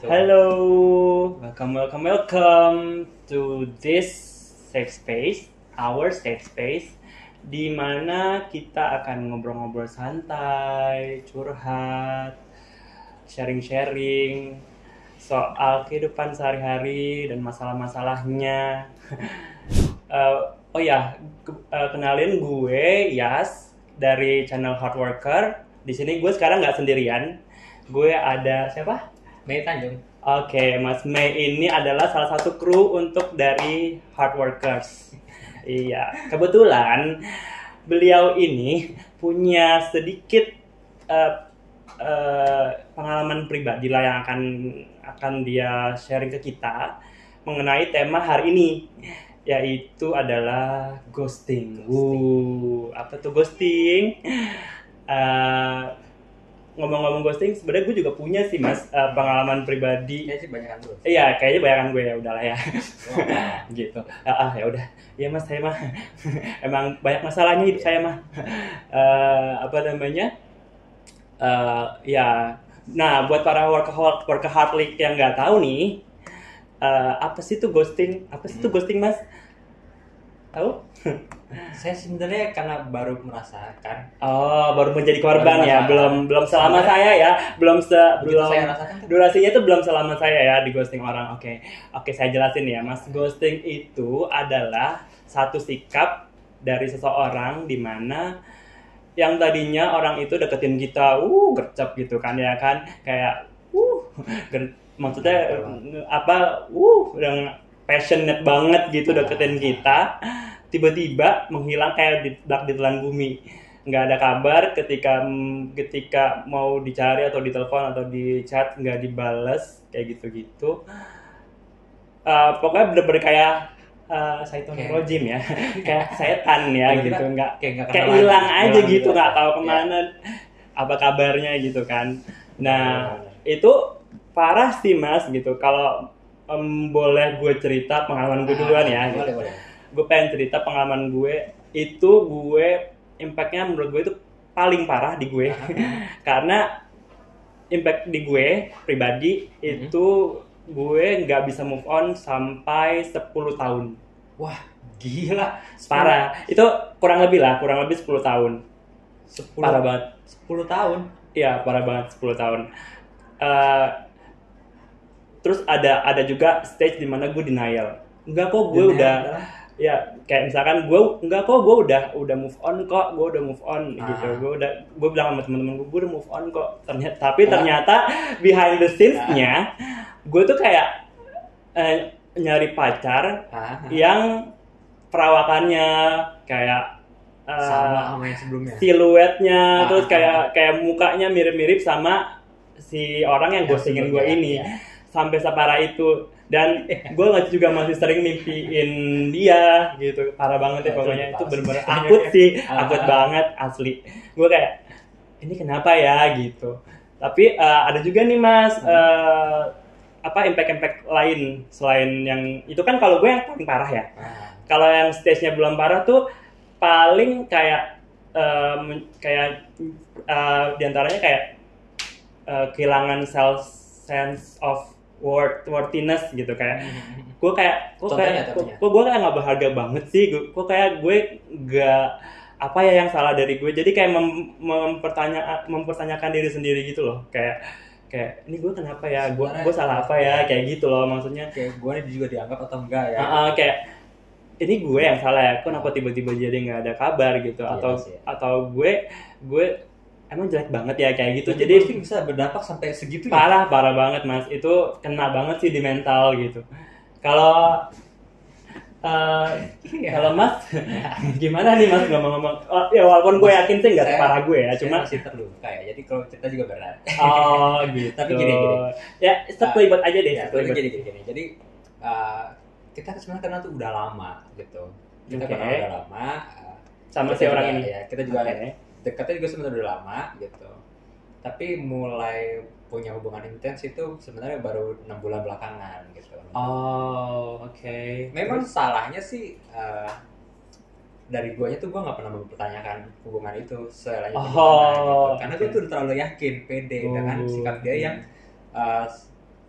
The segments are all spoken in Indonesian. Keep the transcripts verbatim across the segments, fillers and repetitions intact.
Hello, welcome, welcome, welcome to this safe space, our safe space, di mana kita akan ngobrol-ngobrol santai, curhat, sharing-sharing soal kehidupan sehari-hari dan masalah-masalahnya. uh, oh ya, ke- uh, kenalin gue Yas dari channel Hard Worker. Di sini gue sekarang nggak sendirian. Gue ada siapa? Mei Tanjung. Oke, Mas Mei ini adalah salah satu kru untuk dari Hard Workers. Iya, kebetulan beliau ini punya sedikit uh, uh, pengalaman pribadi lah yang akan akan dia sharing ke kita mengenai tema hari ini, yaitu adalah ghosting. Uh, apa tuh ghosting? Uh, ngomong-ngomong ghosting, sebenarnya gue juga punya sih mas uh, pengalaman pribadi. Kayaknya sih banyak kan tuh. Iya, kayaknya bayangan gue ya udahlah ya. Oh, Gitu. Ah, ah, ya udah. Iya mas, saya mah emang banyak masalahnya hidup saya mah. Eh, apa namanya? Eh, ya. Nah, buat para workaholic, workaholic yang nggak tahu nih, eh, apa sih tuh ghosting? Apa sih tuh Hmm. ghosting mas? Tahu? Saya sebenarnya karena baru merasakan. Oh, baru menjadi korban Baru ya, masalah. belum belum selama saya ya, belum se Begitu belum saya rasakan tuh. durasinya itu belum selama saya ya di ghosting orang. Oke, oke saya jelasin ya, mas. Ghosting itu adalah satu sikap dari seseorang di mana yang tadinya orang itu deketin kita, uh gercep gitu kan ya kan, kayak uh ger- maksudnya eh, apa, uh yang passionate banget gitu deketin kita, tiba-tiba menghilang kayak ditelan bumi, nggak ada kabar ketika ketika mau dicari atau ditelepon atau di chat nggak dibales kayak gitu-gitu. Eh, pokoknya bener-bener kayak uh, Saiton Kayak- Rojim ya, kayak setan ya Tiba-tiba gitu, nggak kayak nggak kayak kenal hilang lagi, aja hilang gitu, gitu nggak aja. tahu Ya. kemana, apa kabarnya gitu kan. Nah Benar-benar. itu parah sih mas gitu. Kalau em, boleh gue cerita pengalaman gue duluan ya. Boleh, Gitu. boleh. Gue pengen cerita pengalaman gue itu, gue impactnya menurut gue itu paling parah di gue karena impact di gue pribadi itu gue nggak bisa move on sampai sepuluh tahun. Wah, gila. Parah. Itu kurang lebih lah, kurang lebih sepuluh tahun. sepuluh Parah banget. sepuluh tahun. Iya, parah banget sepuluh tahun. Eh, terus ada ada juga stage di mana gue denial. Enggak kok gue Denial udah adalah? ya kayak misalkan gue enggak kok gue udah udah move on kok, gue udah move on gitu. Ah. Gue udah gue bilang sama teman-teman gue gue udah move on kok. Ternyata tapi Ah. ternyata behind the scenes-nya gue tuh kayak eh, nyari pacar Ah, ah. yang perawakannya kayak eh, Sama sama yang sebelumnya. siluetnya, Ah, terus ah, kayak kayak mukanya mirip-mirip sama si orang yang Yang ghostingin gue sebelumnya, ini, ya. sampai separah itu. Dan gue masih juga masih sering mimpiin dia gitu, parah banget ya Oh, itu pokoknya. Itu parah bener-bener sih. akut sih, Ah, akut ah. banget asli. Gue kayak ini kenapa ya gitu. Tapi eh, ada juga nih mas, eh, apa impact-impact lain selain yang itu kan. Kalau gue yang paling parah ya. Ah. Kalau yang stage-nya belum parah tuh paling kayak em, kayak eh, diantaranya kayak eh, kehilangan self sense of worth worthiness gitu, kayak gue kayak gue Contohnya, kayak contohnya. gue gue kayak nggak berharga banget sih, gue gue kayak gue nggak apa ya yang salah dari gue, jadi kayak mem, mempertanya mempertanyakan diri sendiri gitu loh, kayak kayak ini gue kenapa ya, gue gue salah apa ya, kayak gitu loh maksudnya. Kayak gue ini juga dianggap atau enggak ya? Ah, ah, kayak ini gue yang salah ya, kenapa tiba-tiba jadi nggak ada kabar gitu, Iya atau sih. atau gue gue emang jelek banget ya kayak gitu. Jadi Jadi ghosting bisa berdampak sampai segitunya. parah parah banget mas, itu kena banget sih di mental gitu. Kalau eh, Iya. kalau mas gimana nih mas ngomong-ngomong? Oh, ya walaupun gue yakin sih nggak Saya- separah gue ya, saya cuma masih terluka ya. Jadi kalau cerita juga berat. oh gitu. Tapi gini, gini. Ya sekelibet aja deh, Ya, tapi sekelibet. gini, gini, gini. Jadi uh, kita sebenarnya kenal tuh udah lama gitu. Kita Oke. kenal udah lama. uh, Sama kita si orang juga- ini. Ya, kita juga Oke. dekatnya juga sebenarnya udah lama gitu. Tapi mulai punya hubungan intens itu sebenarnya baru enam bulan belakangan gitu. Oh oke. Memang salahnya sih uh, dari guanya tuh gua nggak pernah mempertanyakan hubungan itu selanjutnya Oh, gimana gitu. Karena oke. gue tuh udah terlalu yakin, pede dengan Oh, sikap dia oke. yang uh,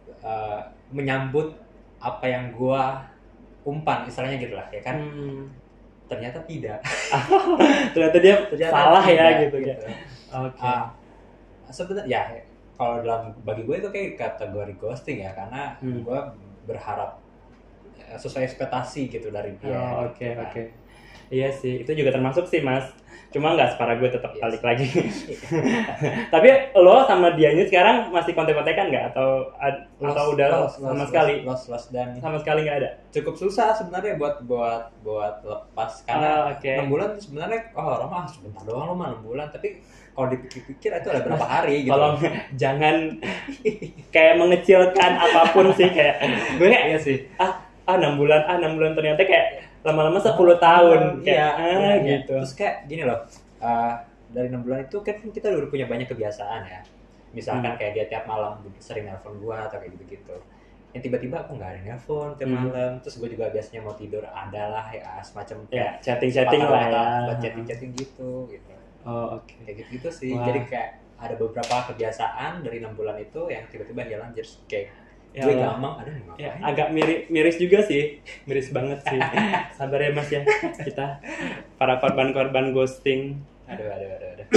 uh, menyambut apa yang gue umpan istilahnya gitu lah ya kan. Hmm. Ternyata tidak. Ternyata dia ternyata salah tidak, ya gitu, gitu. Oke. Okay. Uh, sebenarnya ya kalau dalam bagi gue itu kayak kategori ghosting ya karena hmm. gue berharap sesuai ekspektasi gitu dari dia. Oh, oke oke. Okay. Iya sih, itu juga termasuk sih mas. Cuma nggak separah gue tetap yes. balik lagi. Tapi lo sama dianya sekarang masih kontek-kontekan nggak atau lost, atau udah lost, sama lost, sekali? Lost, lost, dan sama sekali nggak ada. Cukup susah sebenarnya buat buat buat lepas karena oh, okay. enam bulan sebenarnya oh Roma sebentar doang lo mah enam bulan tapi kalau dipikir-pikir itu ada berapa hari gitu. Tolong jangan kayak mengecilkan apapun sih kayak gue kayak iya sih. Ah ah enam bulan ah enam bulan ternyata kayak lama-lama sepuluh tahun kayak iya, ah iya, gitu. Terus kayak gini loh. Uh, dari enam bulan itu kan kita udah punya banyak kebiasaan ya. Misalkan hmm. kayak dia tiap malam sering nelpon gua atau kayak gitu-gitu. Yang tiba-tiba aku nggak ada nelpon tiap hmm. malam. Terus gua juga biasanya mau tidur adalah ya semacam ya, chatting-chatting lah ya. Buat chatting-chatting gitu gitu. Oh oke. Okay. Kayak gitu-gitu sih. Wah. Jadi kayak ada beberapa kebiasaan dari enam bulan itu yang tiba-tiba hilang jadi kayak ya, gue gampang ada ngapain? Ya, agak miris, miris juga sih, miris banget sih. Sabar ya mas ya, kita para korban-korban ghosting. Aduh, aduh, aduh, aduh.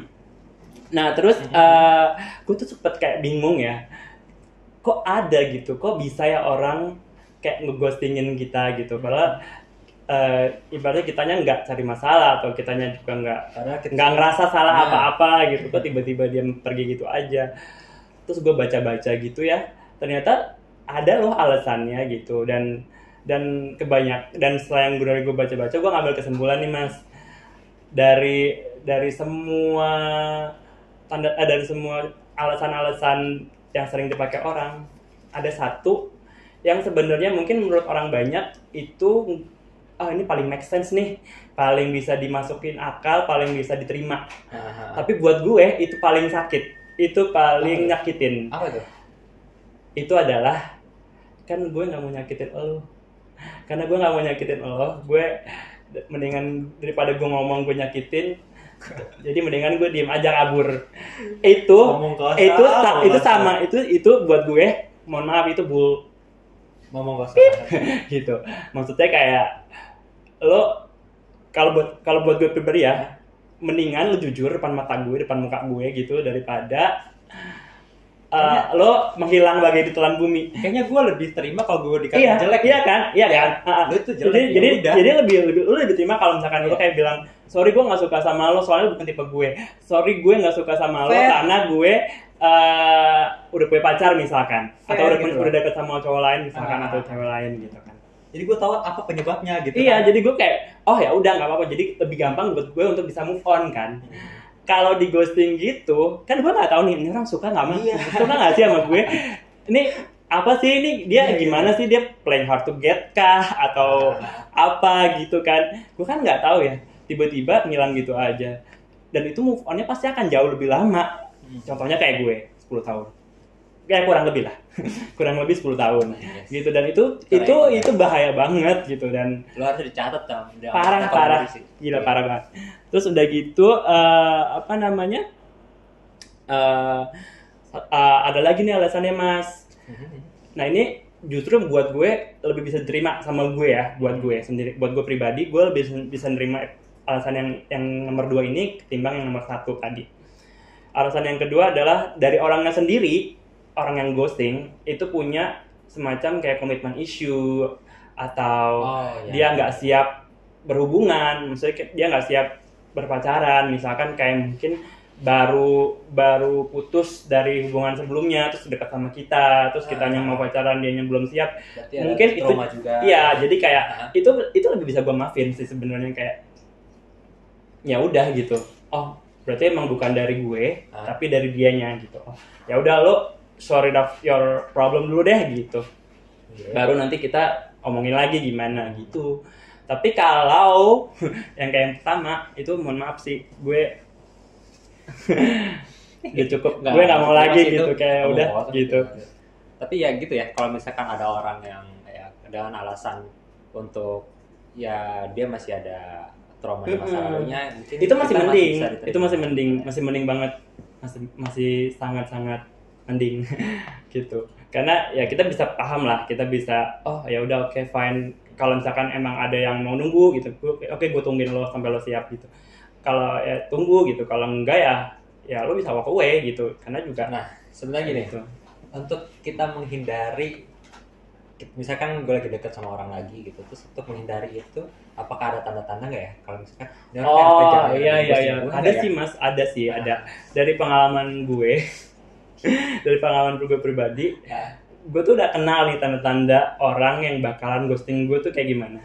Nah terus, uh, gue tuh sempet kayak bingung ya, kok ada gitu, kok bisa ya orang kayak ngeghostingin kita gitu, padahal uh, ibaratnya kitanya nggak cari masalah atau kitanya juga nggak nggak ngerasa salah nah. apa-apa gitu, kok tiba-tiba dia pergi gitu aja. Terus gue baca-baca gitu ya. Ternyata ada loh alasannya gitu dan dan kebanyak dan setelah yang gue gue baca-baca gue ngambil kesimpulan nih mas dari dari semua tanda eh, dari semua alasan-alasan yang sering dipakai orang ada satu yang sebenarnya mungkin menurut orang banyak itu ah ini paling make sense nih, paling bisa dimasukin akal, paling bisa diterima. Aha. Tapi buat gue itu paling sakit, itu paling apa nyakitin. Apa itu? Itu adalah kan gue nggak mau nyakitin lo karena gue nggak mau nyakitin lo gue mendingan daripada gue ngomong gue nyakitin jadi mendingan gue diem aja kabur itu itu ta- itu sama itu itu buat gue mohon maaf itu bull ngomong kosong gitu maksudnya kayak lo kalau buat kalau buat gue pribadi ya mendingan lo jujur depan mata gue depan muka gue gitu daripada Uh, lo menghilang bagai ditelan bumi. Kayaknya gue lebih terima kalau gue dikata iya, jelek. Iya kan? Iya kan? Uh, lo itu jelek. Jadi ya jadi, jadi lebih lebih lo lebih terima kalau misalkan yeah. lo kayak bilang, "Sorry gue enggak suka sama lo soalnya bukan tipe gue. Sorry gue enggak suka sama lo Fair. karena gue uh, udah punya pacar misalkan Fair, atau udah gitu udah deket sama cowok lain misalkan uh. atau cewek lain gitu kan." Jadi gue tahu apa penyebabnya gitu. Iya, kan? jadi gue kayak, "Oh ya udah enggak apa-apa." Jadi lebih gampang buat gue untuk bisa move on kan. Hmm. Kalau di ghosting gitu, kan gue nggak tahu nih ini orang suka nggak mah, iya. suka nggak sih sama gue? Ini apa sih ini dia iya, gimana iya. sih dia playing hard to get kah atau ah. apa gitu kan? Gue kan nggak tahu ya, tiba-tiba ngilang gitu aja. Dan itu move on-nya pasti akan jauh lebih lama. Hmm. Contohnya kayak gue, sepuluh tahun. Kayak kurang lebih lah, kurang lebih sepuluh tahun, yes. gitu dan itu Keren itu ya. itu bahaya banget gitu dan lo harus dicatat dong, parah parah, gila parah banget. Terus udah gitu uh, apa namanya, uh, uh, ada lagi nih alasannya mas. Nah ini justru buat gue lebih bisa terima sama gue ya, buat gue sendiri, buat gue pribadi gue lebih bisa nerima alasan yang yang nomor dua ini ketimbang yang nomor satu tadi. Alasan yang kedua adalah dari orangnya sendiri. Orang yang ghosting itu punya semacam kayak komitmen issue atau oh, iya. dia nggak siap berhubungan, maksudnya dia nggak siap berpacaran, misalkan kayak mungkin baru baru putus dari hubungan sebelumnya terus dekat sama kita, terus kitanya mau pacaran dianya belum siap, berarti mungkin itu juga. Iya, jadi kayak uh-huh. itu itu lebih bisa gue maafin sih sebenarnya kayak ya udah gitu, oh berarti emang bukan dari gue uh-huh. tapi dari dianya gitu, oh ya udah lo sorry of your problem dulu deh gitu. Yeah. Baru nanti kita omongin lagi gimana gitu. Tapi kalau yang kayak yang pertama itu mohon maaf sih gue udah cukup. Nggak, gue nggak mau lagi gitu kayak udah gitu. gitu. Tapi ya gitu ya kalau misalkan ada orang yang ya dengan alasan untuk ya dia masih ada trauma di masa lalunya, mungkin itu masih mending. Masih itu masih mending, masih mending banget. Masih masih sangat-sangat mending gitu. Karena ya kita bisa paham lah, kita bisa oh ya udah oke okay, fine. Kalau misalkan emang ada yang mau nunggu gitu, oke okay, gue tungguin lo sampai lo siap gitu. Kalau ya tunggu gitu, kalau enggak ya ya lo bisa walk away gitu. Karena juga nah sebenarnya gini gitu. Untuk kita menghindari, misalkan gue lagi deket sama orang lagi gitu, terus untuk menghindari itu apakah ada tanda-tanda nggak ya kalau misalkan oh iya iya iya ada sih ya? Mas, ada sih nah. Ada dari pengalaman gue dari pengalaman gue pribadi ya. Gue tuh udah kenal nih tanda-tanda orang yang bakalan ghosting gue tuh kayak gimana.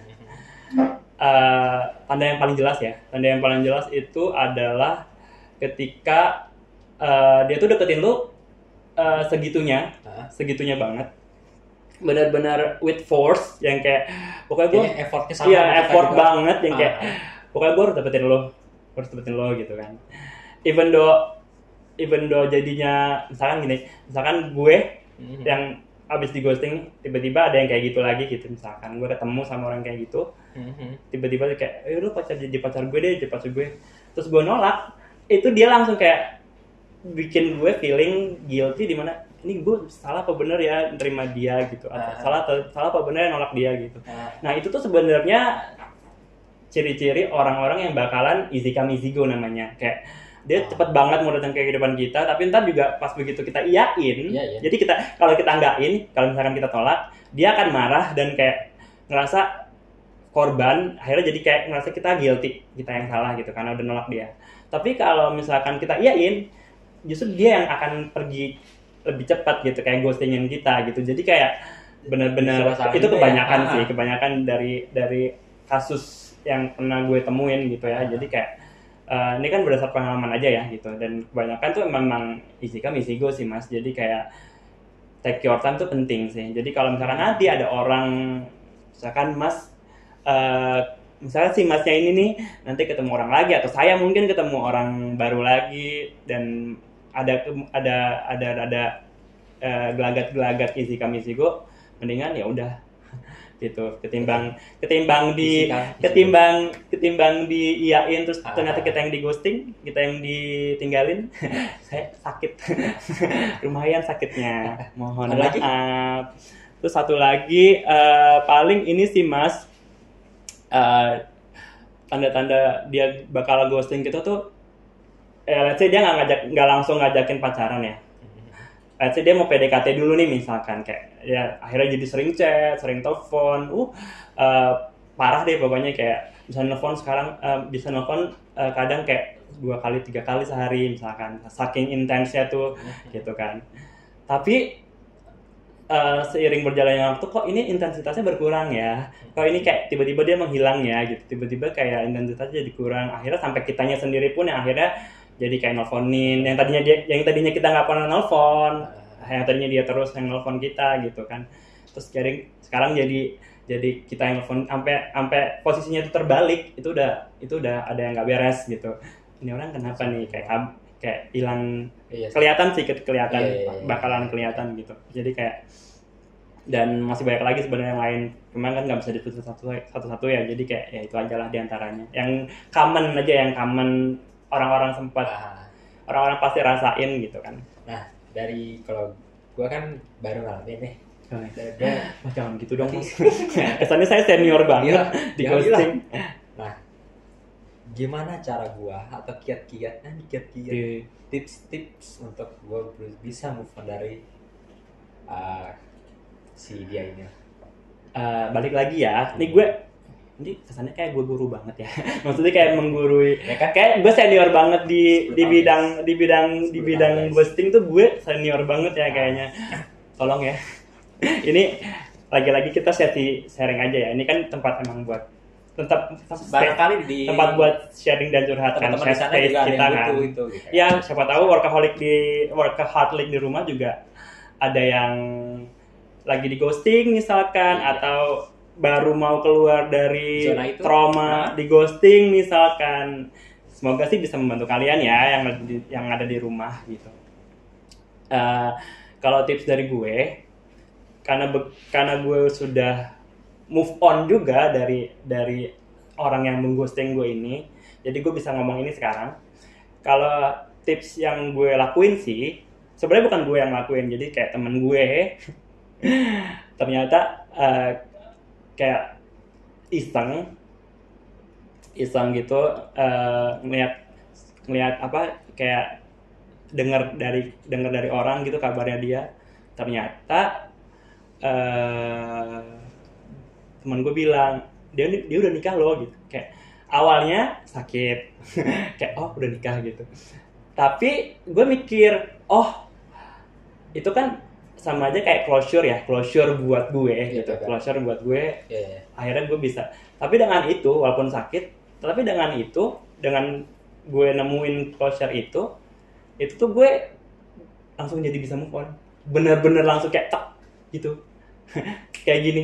Uh, tanda yang paling jelas ya, tanda yang paling jelas itu adalah ketika uh, dia tuh deketin lu uh, segitunya, uh. segitunya banget, benar-benar with force yang kayak pokoknya gue effortnya sama, iya effort juga. Banget yang kayak uh. pokoknya gue harus dapetin lo, harus dapetin lo gitu kan. Even though even though jadinya misalkan gini, misalkan gue mm-hmm. yang abis di ghosting tiba-tiba ada yang kayak gitu lagi gitu, misalkan gue ketemu sama orang kayak gitu mm-hmm. tiba-tiba kayak eh lu pacar jadi pacar gue deh, jadi pacar gue, terus gue nolak, itu dia langsung kayak bikin gue feeling guilty di mana ini gue salah apa bener ya nerima dia gitu, atau uh. salah salah apa bener ya nolak dia gitu. Uh. Nah itu tuh sebenarnya ciri-ciri orang-orang yang bakalan easy come easy go namanya, kayak dia oh. cepet banget mau datang ke kehidupan kita, tapi ntar juga pas begitu kita iyain, yeah, yeah. jadi kita kalau kita enggakin, kalau misalkan kita tolak, dia akan marah dan kayak ngerasa korban, akhirnya jadi kayak ngerasa kita guilty, kita yang salah gitu karena udah nolak dia. Tapi kalau misalkan kita iyain, justru dia yang akan pergi lebih cepat gitu, kayak ghostingin kita gitu. Jadi kayak benar-benar itu kebanyakan ya. sih, kebanyakan dari dari kasus yang pernah gue temuin gitu ya. Jadi kayak Uh, ini kan berdasar pengalaman aja ya gitu, dan kebanyakan tuh memang easy come easy go sih Mas, jadi kayak take your time tuh penting sih. Jadi kalau misalkan nanti ada orang misalkan Mas uh, misalkan si Masnya ini nih nanti ketemu orang lagi, atau saya mungkin ketemu orang baru lagi dan ada ada ada ada uh, gelagat-gelagat easy come easy go, mendingan ya udah gitu, ketimbang ketimbang di ketimbang ketimbang di iyain terus ah. ternyata kita yang di ghosting, kita yang ditinggalin. Saya sakit. Lumayan sakitnya, mohon maaf. Terus satu lagi uh, paling ini sih Mas, uh, tanda-tanda dia bakal ghosting kita tuh eh, let's say dia nggak ngajak nggak langsung ngajakin pacaran ya. Let's say dia mau P D K T dulu nih misalkan, kayak ya akhirnya jadi sering chat, sering telepon, uh, uh parah deh pokoknya, kayak bisa nelfon sekarang uh, bisa nelfon uh, kadang kayak dua kali tiga kali sehari misalkan, saking intensnya tuh gitu kan. Tapi uh, seiring berjalannya waktu kok ini intensitasnya berkurang ya, kok ini kayak tiba-tiba dia menghilang ya gitu, tiba-tiba kayak intensitasnya jadi kurang, akhirnya sampai kitanya sendiri pun yang akhirnya jadi kayak nelfonin, yang tadinya dia, yang tadinya kita nggak pernah nelfon, yang tadinya dia terus yang nelfon kita gitu kan. Terus jadi sekarang jadi jadi kita yang nelfon, sampai sampai posisinya itu terbalik, itu udah itu udah ada yang nggak beres gitu. Ini orang kenapa nih, kayak kayak hilang, iya, kelihatan sih kelihatan iya, iya, iya. bakalan kelihatan gitu. Jadi kayak, dan masih banyak lagi sebenarnya yang lain, cuman kan nggak bisa disebut satu satu ya. Jadi kayak ya itu aja lah diantaranya. Yang common aja, yang common orang-orang sempat nah. orang-orang pasti rasain gitu kan. Nah dari kalau gue kan baru ngalamin nih. Oh, oh, jangan gitu dong Mas. Kesannya saya senior banget iya, di ghosting. Nah gimana cara gue atau kiat-kiat, eh, kiat-kiat yeah. tips-tips untuk gue bisa move on dari uh, si dia ini. Uh, balik lagi ya, nih gue ini kesannya kayak gue guru banget ya. Maksudnya kayak menggurui. Ya kan? Kayak gue senior banget di di bidang di bidang di bidang ghosting tuh, gue senior banget ya kayaknya. Tolong ya. Ini lagi-lagi kita sesi sharing aja ya. Ini kan tempat emang buat tetap barangkali di tempat buat sharing dan curhat kan, share space kita kan. Itu, itu, gitu. Ya, siapa tahu workaholic di workaholic di rumah juga ada yang lagi di ghosting misalkan, iya. atau baru mau keluar dari trauma nah. di ghosting misalkan. Semoga sih bisa membantu kalian ya yang yang ada di rumah gitu. Uh, kalau tips dari gue, karena be, karena gue sudah move on juga dari dari orang yang mengghosting gue ini, jadi gue bisa ngomong ini sekarang. Kalau tips yang gue lakuin sih, sebenarnya bukan gue yang ngelakuin, jadi kayak temen gue ternyata uh, kayak iseng iseng gitu uh, ngeliat ngeliat apa kayak dengar dari dengar dari orang gitu kabarnya dia, ternyata uh, teman gue bilang dia dia udah nikah loh gitu. Kayak awalnya sakit kayak oh udah nikah gitu, tapi gue mikir oh itu kan sama aja kayak closure ya, closure buat gue gitu, gitu kan. Closure buat gue, yeah, yeah. Akhirnya gue bisa. Tapi dengan itu, walaupun sakit, tapi dengan itu, dengan gue nemuin closure itu, itu tuh gue langsung jadi bisa move on. Bener-bener langsung kayak tak gitu, kayak gini,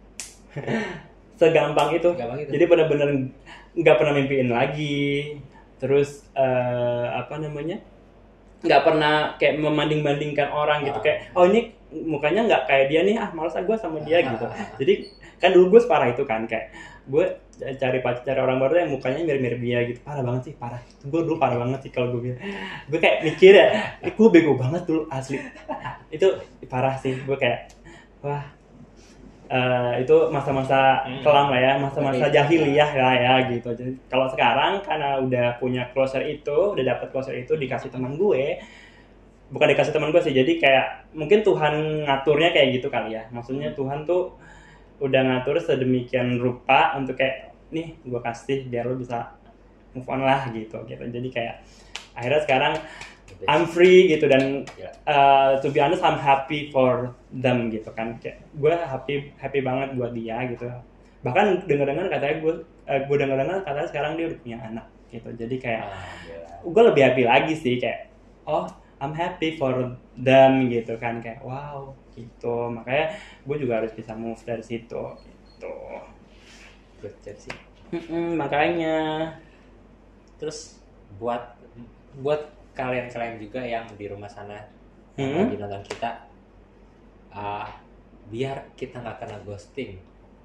segampang itu. itu. Jadi bener-bener nggak pernah mimpiin lagi, terus uh, apa namanya? Nggak pernah kayak membanding-bandingkan orang gitu, kayak oh ini mukanya nggak kayak dia nih, ah malas gue sama dia gitu. Jadi kan dulu gue separah itu kan, kayak gue cari pacar cari orang baru yang mukanya mirip-mirip dia gitu, parah banget sih, parah. Gue dulu parah banget sih kalau gue bilang, gue kayak mikir ya, eh, gue bego banget dulu asli. Itu parah sih, gue kayak wah. Uh, itu masa-masa kelam lah ya, masa-masa jahiliyah lah ya gitu. Jadi kalau sekarang karena udah punya closure itu, udah dapet closure itu dikasih teman gue, bukan dikasih teman gue sih, jadi kayak mungkin Tuhan ngaturnya kayak gitu kali ya. Maksudnya Tuhan tuh udah ngatur sedemikian rupa untuk kayak nih gue kasih biar lo bisa move on lah gitu gitu. Jadi kayak akhirnya sekarang I'm free gitu, dan uh, to be honest I'm happy for them gitu kan, kayak gue happy happy banget buat dia gitu. Bahkan dengar-dengar katanya gue uh, gue dengar-dengar katanya sekarang dia udah punya anak gitu. Jadi kayak ah, gue lebih happy lagi sih, kayak oh I'm happy for them gitu kan, kayak wow gitu. Makanya gue juga harus bisa move dari situ gitu. Betul sih. Mm-mm, makanya terus buat buat kalian-kalian juga yang di rumah sana hmm? yang lagi nonton kita, uh, biar kita nggak kena ghosting.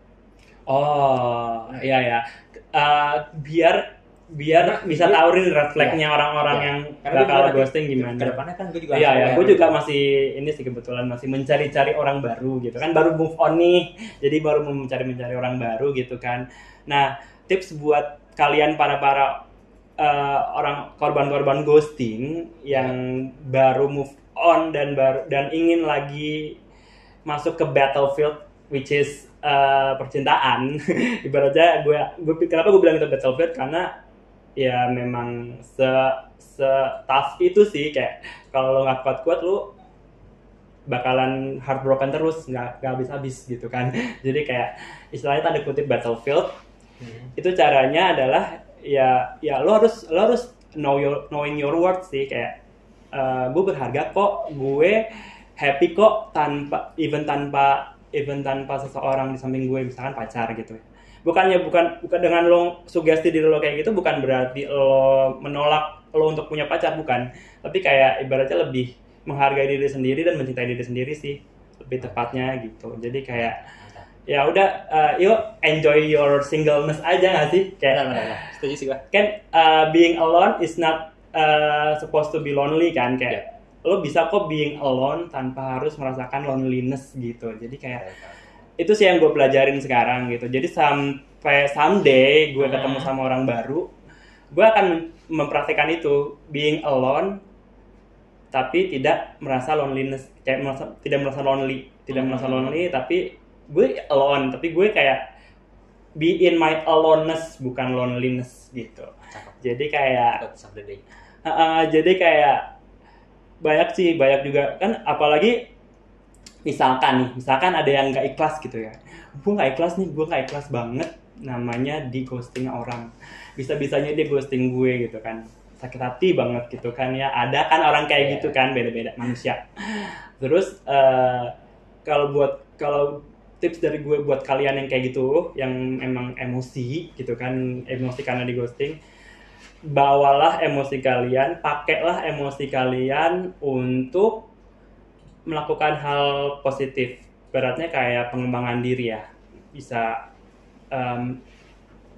Oh iya ya, uh, biar biar nah, bisa tahu nih red flag-nya iya, orang-orang iya. yang bakal ghosting gimana. Kedepannya kan gue juga. Iya ya, gue juga masih ini sih kebetulan masih mencari-cari orang baru gitu kan, baru move on nih, jadi baru mencari-mencari orang baru gitu kan. Nah tips buat kalian para para Uh, orang korban-korban ghosting yang yeah. baru move on dan baru dan ingin lagi masuk ke battlefield, which is uh, percintaan. Ibaratnya gue gue kenapa gue bilang itu battlefield, karena ya memang se se tough itu sih, kayak kalau lo nggak kuat-kuat lo bakalan heartbroken terus, nggak nggak habis-habis gitu kan. Jadi kayak istilahnya tanda kutip battlefield. Hmm. Itu caranya adalah ya ya lo harus lo harus know your knowing your worth sih, kayak uh, gue berharga kok, gue happy kok tanpa even tanpa even tanpa seseorang di samping gue, misalkan pacar gitu. Bukannya bukan bukan dengan lo sugesti diri lo kayak gitu, bukan berarti lo menolak lo untuk punya pacar, bukan, tapi kayak ibaratnya lebih menghargai diri sendiri dan mencintai diri sendiri sih lebih tepatnya gitu. Jadi kayak ya udah, uh, yuk enjoy your singleness aja nggak sih, kayak nah, nah, nah. Setuju sih gue. Kan uh, being alone is not uh, supposed to be lonely kan, kayak yeah. lo bisa kok being alone tanpa harus merasakan loneliness gitu. Jadi kayak yeah. itu sih yang gue pelajarin sekarang gitu. Jadi sampai someday gue ketemu sama orang baru, gue akan mempraktikkan itu, being alone tapi tidak merasa loneliness, kayak merasa, tidak merasa lonely, tidak hmm. merasa lonely tapi gue alone, tapi gue kayak be in my aloneness, bukan loneliness gitu. Jadi kayak uh, uh, jadi kayak banyak sih, banyak juga kan, apalagi misalkan nih, misalkan ada yang nggak ikhlas gitu ya, gue nggak ikhlas nih, gue nggak ikhlas banget namanya di ghosting orang, bisa-bisanya dia ghosting gue gitu kan, sakit hati banget gitu kan ya, ada kan orang kayak yeah. gitu kan, beda-beda manusia. Terus uh, kalau buat kalau tips dari gue buat kalian yang kayak gitu, yang emang emosi gitu kan, emosi karena di ghosting, bawalah emosi kalian, pakailah emosi kalian untuk melakukan hal positif. Beratnya kayak pengembangan diri ya, bisa um,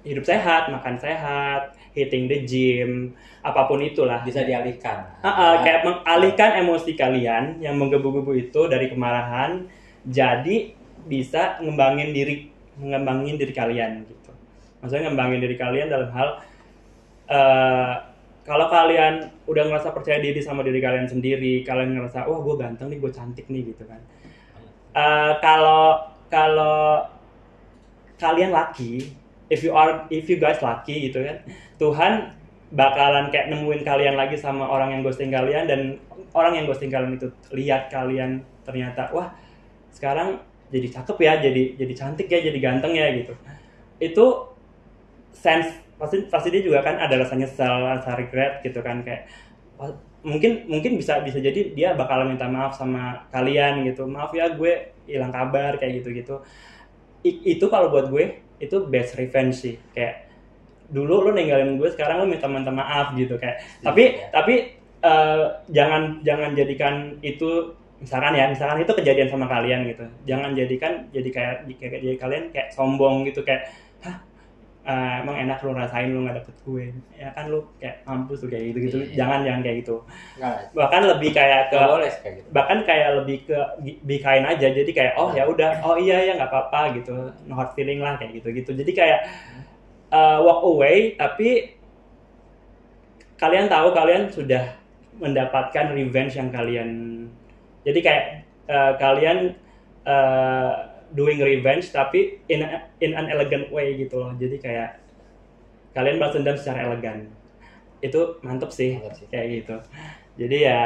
hidup sehat, makan sehat, hitting the gym, apapun itulah. Bisa dialihkan. Uh, uh, kayak mengalihkan emosi kalian yang menggebu-gebu itu dari kemarahan, jadi bisa ngembangin diri, ngembangin diri kalian gitu. Maksudnya ngembangin diri kalian dalam hal uh, kalau kalian udah ngerasa percaya diri sama diri kalian sendiri, kalian ngerasa wah gue ganteng nih, gue cantik nih gitu kan. Uh, kalau kalau kalian lucky, if you are if you guys lucky gitu kan, Tuhan bakalan kayak nemuin kalian lagi sama orang yang ghosting kalian, dan orang yang ghosting kalian itu lihat kalian ternyata wah sekarang jadi cakep ya, jadi jadi cantik ya, jadi ganteng ya gitu. Itu sense pasti pasti dia juga kan ada rasa nyesel, rasa regret gitu kan, kayak mungkin mungkin bisa bisa jadi dia bakalan minta maaf sama kalian gitu, maaf ya gue hilang kabar kayak gitu-gitu. I, itu kalau buat gue itu best revenge sih, kayak dulu lu ninggalin gue, sekarang lu minta minta maaf gitu kayak. Ya, tapi ya. tapi uh, jangan jangan jadikan itu misalkan ya misalkan itu kejadian sama kalian gitu, jangan jadikan jadi kayak kayak jadi kalian kayak sombong gitu kayak hah uh, emang enak lu rasain lu nggak dapet gue ya kan, lu kayak mampus tuh kayak gitu gitu. Iya, jangan jangan kayak gitu. Nggak. Bahkan lebih kayak ke boleh, kayak gitu. bahkan kayak lebih ke be kind aja, jadi kayak oh ya udah, oh iya ya nggak apa-apa gitu, no hard feeling lah kayak gitu gitu. Jadi kayak uh, walk away, tapi kalian tahu kalian sudah mendapatkan revenge yang kalian, jadi kayak uh, kalian uh, doing revenge tapi in a, in an elegant way gitu loh. Jadi kayak kalian balas dendam secara elegan. Itu mantep sih, mantep sih. Kayak gitu. Jadi ya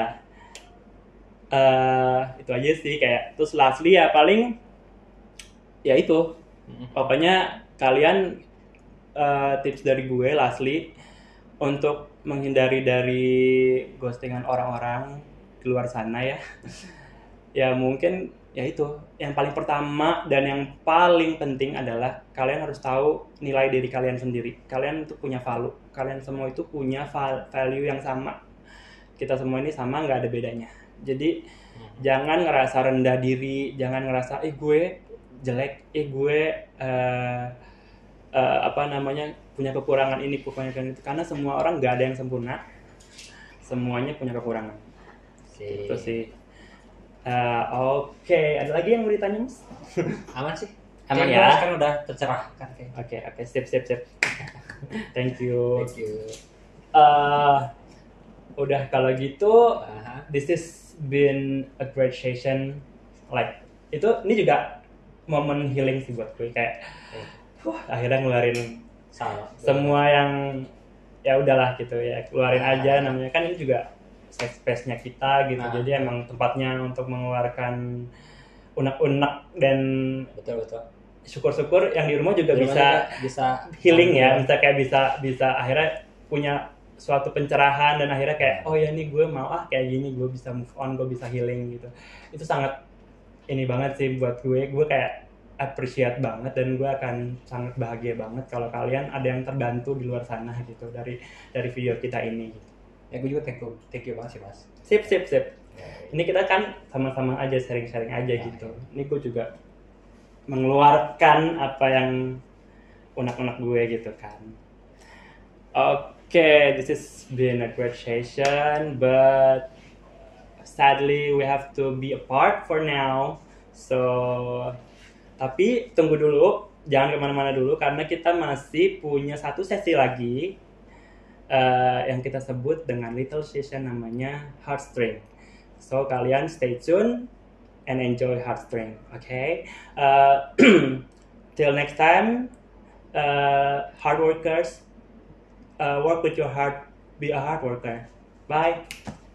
uh, itu aja sih kayak. Terus lastly ya paling ya itu. Pokoknya kalian uh, tips dari gue lastly untuk menghindari dari ghostingan orang-orang di luar sana ya. Ya mungkin ya itu yang paling pertama dan yang paling penting adalah kalian harus tahu nilai diri kalian sendiri. Kalian itu punya value, kalian semua itu punya value yang sama. Kita semua ini sama, nggak ada bedanya. Jadi hmm. jangan ngerasa rendah diri, jangan ngerasa eh gue jelek, eh gue uh, uh, apa namanya punya kekurangan ini, kekurangan itu. Karena semua orang nggak ada yang sempurna, semuanya punya kekurangan. Okay. Itu sih. Uh, Oke, okay. Ada lagi yang mau ditanya, Mas? Aman sih. Aman okay, ya? Kan udah tercerahkan. Oke, okay, oke, okay. sip, sip, sip. Thank you. Thank you. Uh, udah kalau gitu, uh-huh. This has been a great session. Like itu, ini juga momen healing sih buat gue. Kayak, okay. uh, akhirnya ngeluarin Salah. semua yang ya udahlah gitu ya, keluarin uh-huh. aja. Namanya kan ini juga safe space-nya kita gitu, nah, jadi emang tempatnya untuk mengeluarkan unek-unek dan betul-betul. Syukur-syukur yang di rumah juga di rumah bisa juga bisa healing ya, bisa kayak bisa bisa akhirnya punya suatu pencerahan dan akhirnya kayak oh ya nih gue mau ah kayak gini, gue bisa move on, gue bisa healing gitu. Itu sangat ini banget sih buat gue, gue kayak appreciate banget dan gue akan sangat bahagia banget kalau kalian ada yang terbantu di luar sana gitu dari dari video kita ini gitu. Ya gue juga thank you, thank you banget sih Mas. Sip, sip, sip. Ya, ya. Ini kita kan sama-sama aja sharing-sharing aja ya, gitu. Ya. Ini gue juga mengeluarkan apa yang unek-unek gue gitu kan. Oke, okay, this has been a great session, but sadly we have to be apart for now. So, tapi tunggu dulu, jangan kemana-mana dulu karena kita masih punya satu sesi lagi. Uh, yang kita sebut dengan little session namanya Heartstring. So kalian stay tune and enjoy Heartstring, okay? Uh, till next time, uh, hard workers, uh, work with your heart, be a hard worker. Bye.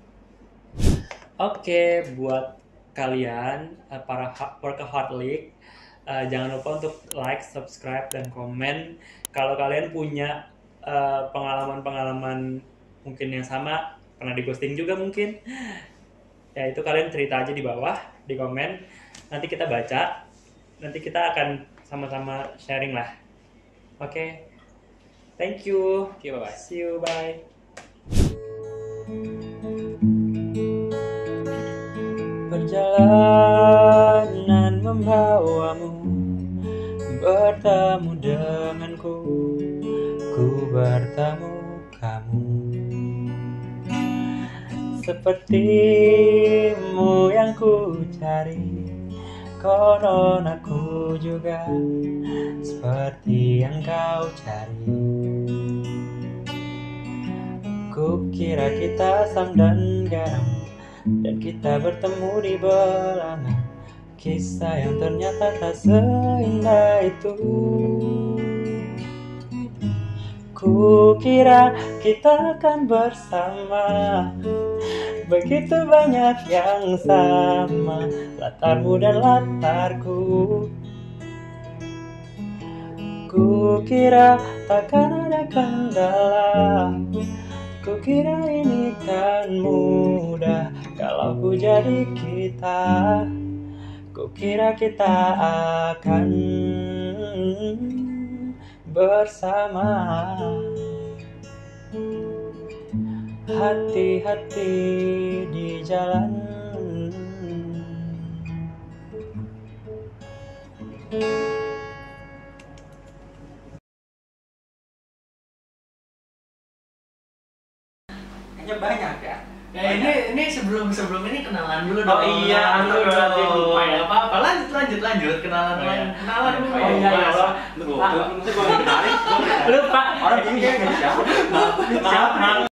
Oke, okay, buat kalian uh, para workaholic, uh, jangan lupa untuk like, subscribe, dan komen. Kalau kalian punya Uh, pengalaman-pengalaman mungkin yang sama, pernah di ghosting juga mungkin ya, itu kalian cerita aja di bawah di komen, nanti kita baca, nanti kita akan sama-sama sharing lah. Oke, okay. Thank you. Okay, bye bye. See you, bye. Perjalanan membawamu bertemu denganku. bertemu kamu. Sepertimu yang ku cari, konon aku juga seperti yang kau cari. Ku kira kita asam dan garam, dan kita bertemu di belanga. Kisah yang ternyata tak seindah itu. Ku kira kita akan bersama, begitu banyak yang sama, latarmu dan latarku. Ku kira takkan ada kendala, ku kira ini kan mudah kalau ku jadi kita. Ku kira kita akan bersama. Hati-hati di jalan. Kayaknya banyak ya. Ya, ini ini sebelum sebelum ini kenalan dulu Oh dong. iya, kenalan dulu berarti dong. lupa ya. Apa apa lanjut lanjut lanjut kenalan Oh, iya. kenalan dulu. Oh iya, ya Allah. Lupa. Lupa. Lupa. Orang bingung ya, siapa? Maaf, maaf.